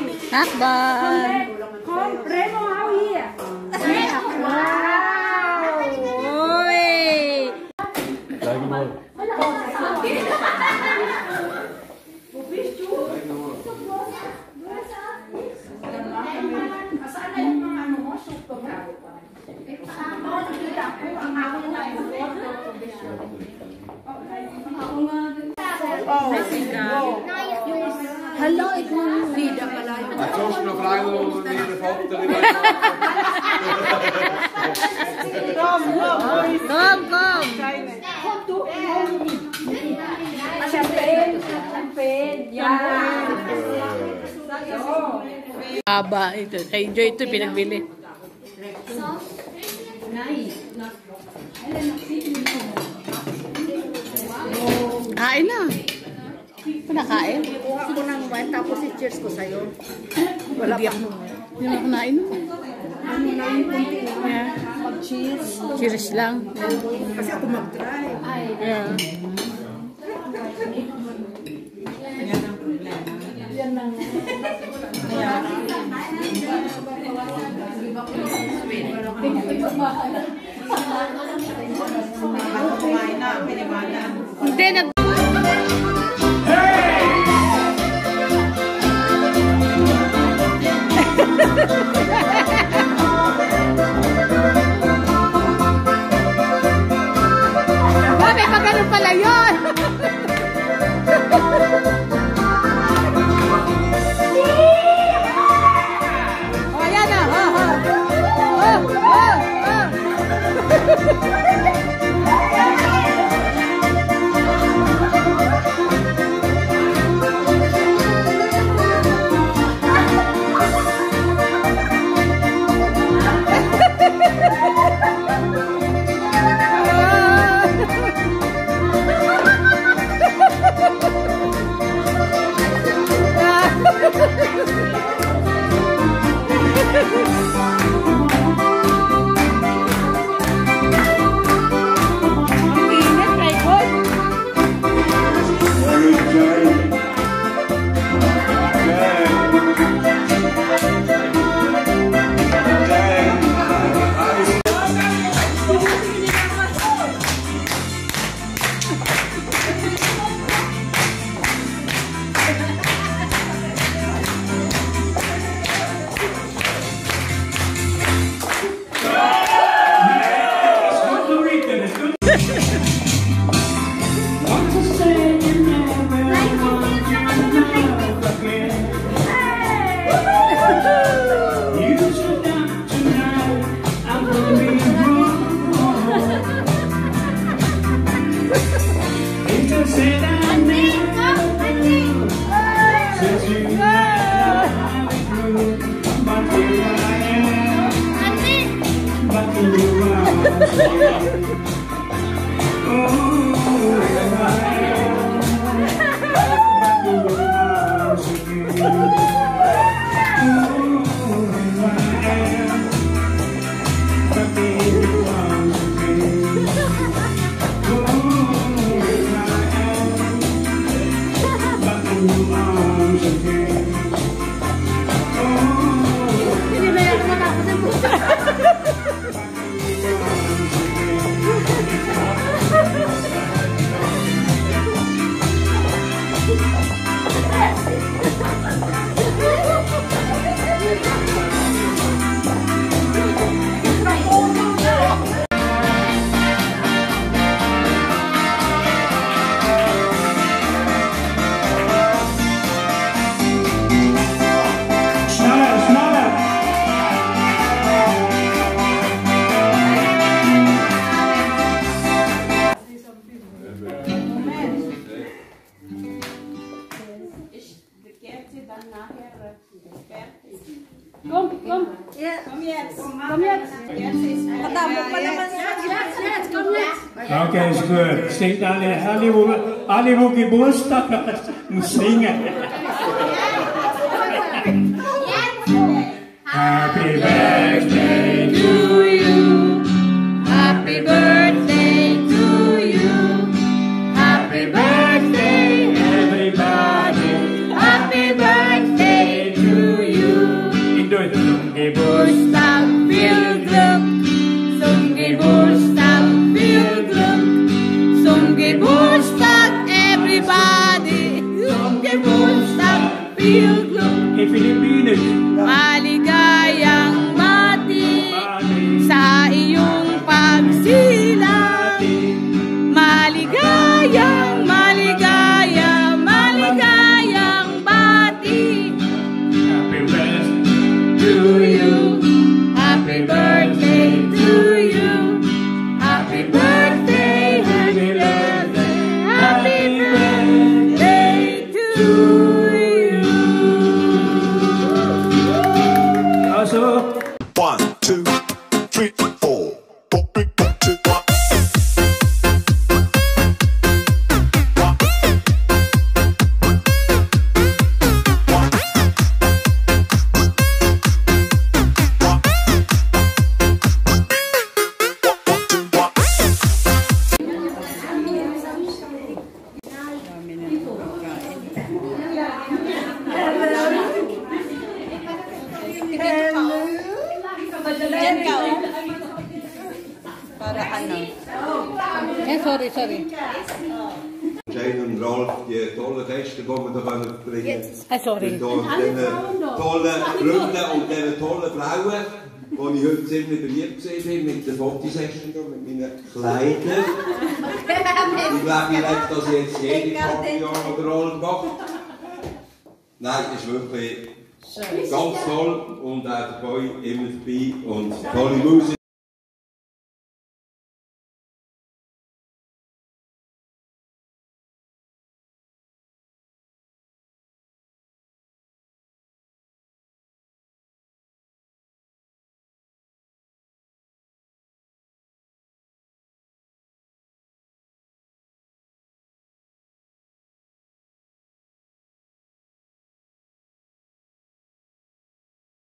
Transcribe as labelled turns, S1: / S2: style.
S1: Hakban!
S2: Kom, Remo, hou hier.
S1: Wauw! Oei!
S3: Kijk maar.
S2: Hallo, ik moet niet dat we live.
S3: Maar soms nog vragen we wanneer de foto erin
S1: Kom, kom!
S2: Kom toe. Champagne, champagne. Ja.
S1: Aba, ito. Kay Joy ito pinagbili. Kain na. Nakain?
S2: Kuha ko ng wine, tapos i-cheers ko sa'yo.
S1: Wala pa. Hindi na ako nainom.
S2: Ano na yung kunti na?
S1: Yeah.
S2: Mag-cheers.
S1: Cheers lang.
S2: Kasi ako mag-drive.
S1: Yeah.
S2: Yan ang...
S1: Hindi, nag... May pagano pala yun! Oh, yan na!
S4: Okay, it's good. Sing alle wo Geburtstag singen. Happy birthday to you.
S1: Happy birthday to you. Happy birthday,
S4: everybody.
S1: happy birthday to Geburtstag, viel Glück. Zum Geburtstag, viel Glück. Zum Geburtstag, everybody. Zum Geburtstag, viel Glück.
S4: In Pilipinas.
S1: Maligayang bati sa iyong pagsilang. Maligayang, maligayang, maligayang bati.
S4: Happy birthday
S1: To you, happy birthday to you. Happy birthday, happy birthday, happy birthday to you.
S4: Also,
S5: 1, 2, 3, 4. 4, 3, 2, 1.
S1: Para ano? Sorry.
S3: Jane und Ralf, die tollen Gäste, die wir hier bringen können.
S1: Sorry.
S3: Mit tollen Freunden und diesen tollen Frauen, wo ich heute ziemlich beliebt war mit der Fotosession, mit meinen Kleidern. Ich glaube, ich habe das jetzt jede Jahr oder Rolle gemacht. Nein, es ist wirklich ganz toll und auch dabei immer dabei und tolle Musik.